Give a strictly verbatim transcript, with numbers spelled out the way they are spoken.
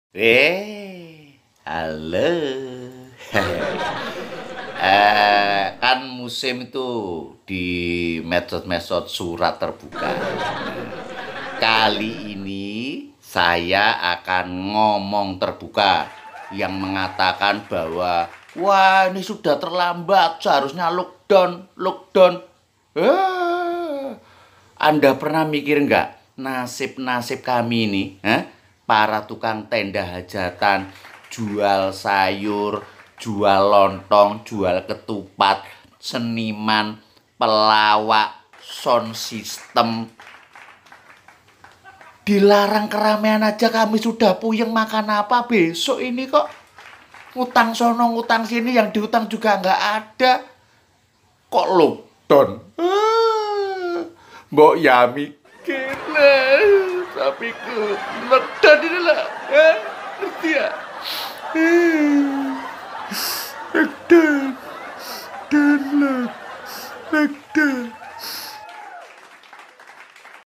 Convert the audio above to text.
Eh, halo. eh, kan musim itu di medsos-medsos surat terbuka. Kali ini saya akan ngomong terbuka yang mengatakan bahwa wah ini sudah terlambat, seharusnya lockdown, lockdown. Eh, Anda pernah mikir nggak nasib-nasib kami ini, eh? Para tukang tenda hajatan, jual sayur, jual lontong, jual ketupat, seniman, pelawak, sound system. Dilarang keramaian aja kami sudah puyeng, makan apa besok ini kok. Ngutang sono, ngutang sini, yang diutang juga nggak ada. Kok lockdown? Ah, Mbok ya mikir lah. Tapi ke lockdown ini lah. Eh, ngerti ya? Eh, Lockdown. Dan lock. Lockdown.